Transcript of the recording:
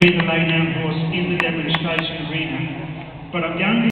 the lay-down horse in the demonstration arena, but I'm going to